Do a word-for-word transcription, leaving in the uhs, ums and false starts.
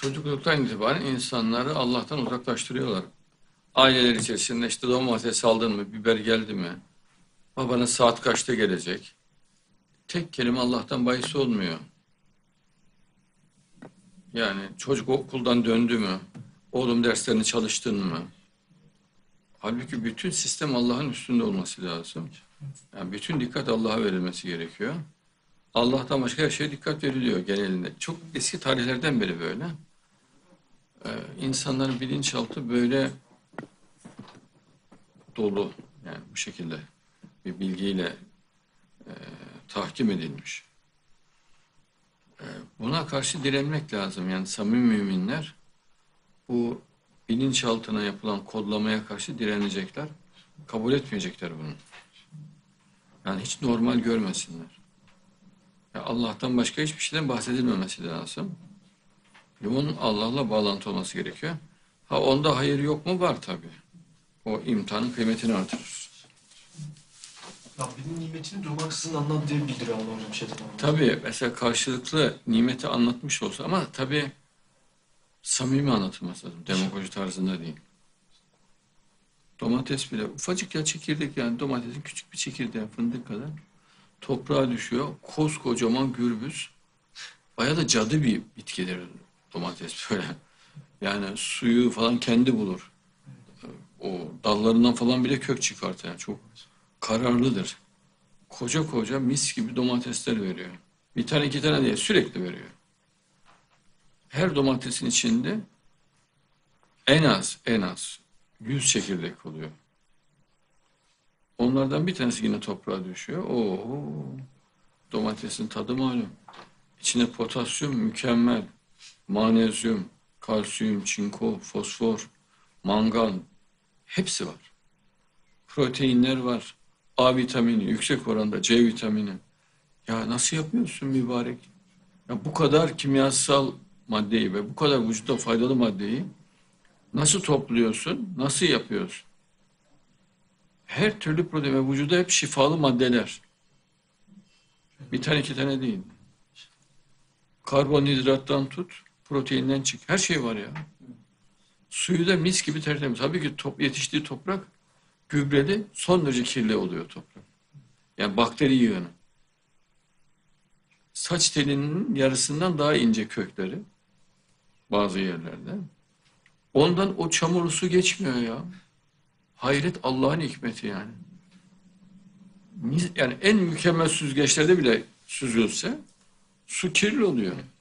çocukluktan itibaren insanları Allah'tan uzaklaştırıyorlar. Aileler içerisinde işte domates aldın mı, biber geldi mi, babanın saat kaçta gelecek. Tek kelime Allah'tan bahis olmuyor. Yani çocuk okuldan döndü mü, oğlum derslerini çalıştın mı? Halbuki bütün sistem Allah'ın üstünde olması lazım. Yani bütün dikkat Allah'a verilmesi gerekiyor. Allah'tan başka her şeye dikkat veriliyor genelinde. Çok eski tarihlerden beri böyle. Ee, insanların bilinçaltı böyle dolu. Yani bu şekilde bir bilgiyle e, tahkim edilmiş. E, buna karşı direnmek lazım. Yani samimi müminler bu bilinçaltına yapılan kodlamaya karşı direnecekler. Kabul etmeyecekler bunu. Yani hiç normal görmesinler. Ya Allah'tan başka hiçbir şeyden bahsedilmemesi lazım. Ve onun Allah'la bağlantı olması gerekiyor. Ha onda hayır yok mu? Var tabii. O imtihanın kıymetini artırır. Rabbinin nimetini durmaksızın anlat diye bildiriyor ama hocam şeytan. Tabii mesela karşılıklı nimeti anlatmış olsa ama tabii samimi anlatılması lazım. Demagoji tarzında değil. Domates bile ufacık ya çekirdek yani domatesin küçük bir çekirdeği fındık kadar toprağa düşüyor. Koskocaman gürbüz. Bayağı da cadı bir bitkidir domates böyle. Yani suyu falan kendi bulur. O dallarından falan bile kök çıkartır. Yani çok kararlıdır. Koca koca mis gibi domatesler veriyor. Bir tane iki tane diye sürekli veriyor. Her domatesin içinde en az en az yüz çekirdek oluyor. Onlardan bir tanesi yine toprağa düşüyor. Oo, domatesin tadı malum. İçinde potasyum mükemmel. Manezyum, kalsiyum, çinko, fosfor, mangan hepsi var. Proteinler var. A vitamini yüksek oranda, C vitamini. Ya nasıl yapıyorsun mübarek? Ya bu kadar kimyasal maddeyi ve bu kadar vücuda faydalı maddeyi nasıl topluyorsun? Nasıl yapıyorsun? Her türlü protein ve vücuda hep şifalı maddeler. Bir tane iki tane değil. Karbonhidrattan tut, proteinden çık. Her şey var ya. Suyu da mis gibi tertemiz. Tabii ki top, yetiştiği toprak gübreli, son derece kirli oluyor toprak. Yani bakteri yığını. Saç telinin yarısından daha ince kökleri bazı yerlerde. Ondan o çamurlu su geçmiyor ya. Hayret Allah'ın hikmeti yani. Yani en mükemmel süzgeçlerde bile süzülse su kirli oluyor.